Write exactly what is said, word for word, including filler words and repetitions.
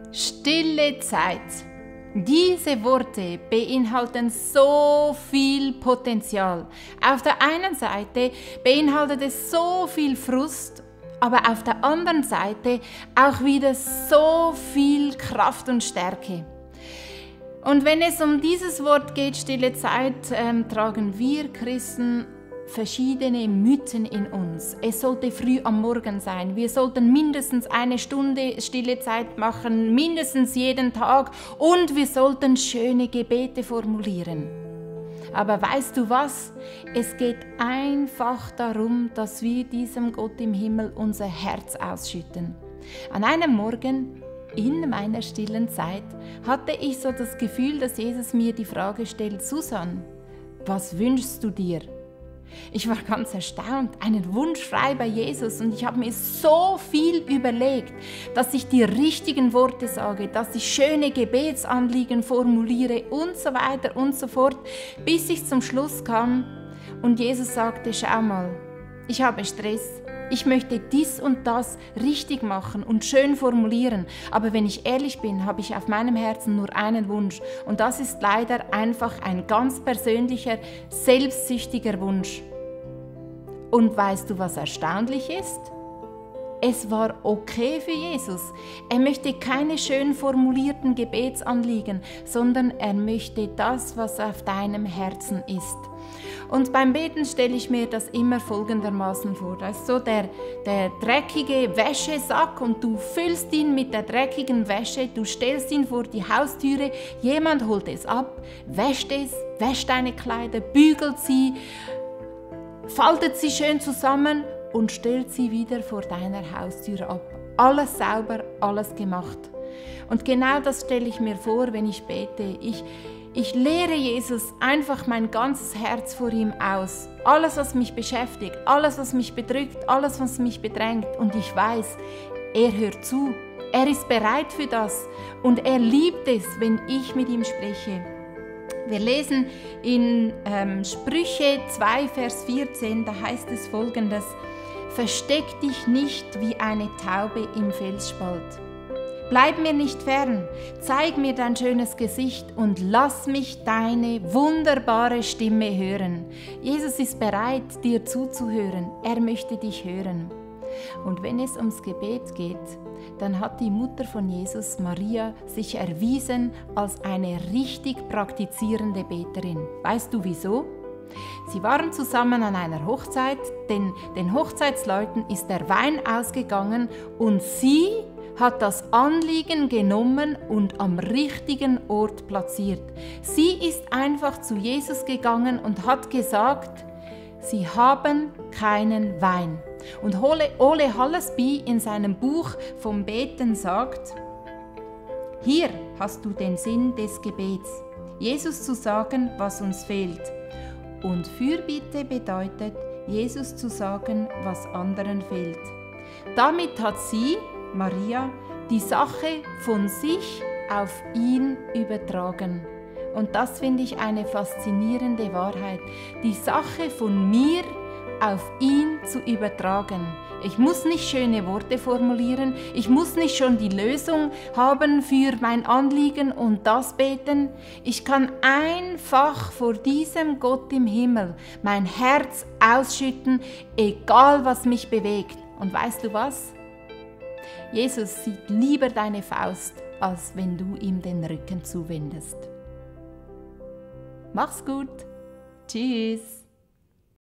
Stille Zeit. Diese Worte beinhalten so viel Potenzial. Auf der einen Seite beinhaltet es so viel Frust, aber auf der anderen Seite auch wieder so viel Kraft und Stärke. Und wenn es um dieses Wort geht, stille Zeit, ähm, tragen wir Christen verschiedene Mythen in uns. Es sollte früh am Morgen sein. Wir sollten mindestens eine Stunde stille Zeit machen, mindestens jeden Tag, und wir sollten schöne Gebete formulieren. Aber weißt du was? Es geht einfach darum, dass wir diesem Gott im Himmel unser Herz ausschütten. An einem Morgen in meiner stillen Zeit hatte ich so das Gefühl, dass Jesus mir die Frage stellt: Susan, was wünschst du dir? Ich war ganz erstaunt, einen Wunsch frei bei Jesus, und ich habe mir so viel überlegt, dass ich die richtigen Worte sage, dass ich schöne Gebetsanliegen formuliere und so weiter und so fort, bis ich zum Schluss kam und Jesus sagte: Schau mal, ich habe Stress. Ich möchte dies und das richtig machen und schön formulieren, aber wenn ich ehrlich bin, habe ich auf meinem Herzen nur einen Wunsch, und das ist leider einfach ein ganz persönlicher, selbstsüchtiger Wunsch. Und weißt du, was erstaunlich ist? Es war okay für Jesus. Er möchte keine schön formulierten Gebetsanliegen, sondern er möchte das, was auf deinem Herzen ist. Und beim Beten stelle ich mir das immer folgendermaßen vor. Da ist so der, der dreckige Wäschesack, und du füllst ihn mit der dreckigen Wäsche, du stellst ihn vor die Haustüre, jemand holt es ab, wäscht es, wäscht deine Kleider, bügelt sie, faltet sie schön zusammen und stellt sie wieder vor deiner Haustür ab. Alles sauber, alles gemacht. Und genau das stelle ich mir vor, wenn ich bete. Ich, ich leere Jesus einfach mein ganzes Herz vor ihm aus. Alles, was mich beschäftigt, alles, was mich bedrückt, alles, was mich bedrängt. Und ich weiß, er hört zu. Er ist bereit für das. Und er liebt es, wenn ich mit ihm spreche. Wir lesen in ähm, Sprüche zwei, Vers vierzehn, da heißt es Folgendes: Versteck dich nicht wie eine Taube im Felsspalt. Bleib mir nicht fern, zeig mir dein schönes Gesicht und lass mich deine wunderbare Stimme hören. Jesus ist bereit, dir zuzuhören. Er möchte dich hören. Und wenn es ums Gebet geht, dann hat die Mutter von Jesus, Maria, sich erwiesen als eine richtig praktizierende Beterin. Weißt du wieso? Sie waren zusammen an einer Hochzeit, denn den Hochzeitsleuten ist der Wein ausgegangen, und sie hat das Anliegen genommen und am richtigen Ort platziert. Sie ist einfach zu Jesus gegangen und hat gesagt: Sie haben keinen Wein. Und Ole, Ole Hallesby in seinem Buch vom Beten sagt: Hier hast du den Sinn des Gebets, Jesus zu sagen, was uns fehlt. Und Fürbitte bedeutet, Jesus zu sagen, was anderen fehlt. Damit hat sie, Maria, die Sache von sich auf ihn übertragen. Und das finde ich eine faszinierende Wahrheit. Die Sache von mir auf ihn zu übertragen. Ich muss nicht schöne Worte formulieren, ich muss nicht schon die Lösung haben für mein Anliegen und das beten. Ich kann einfach vor diesem Gott im Himmel mein Herz ausschütten, egal was mich bewegt. Und weißt du was? Jesus sieht lieber deine Faust, als wenn du ihm den Rücken zuwendest. Mach's gut. Tschüss.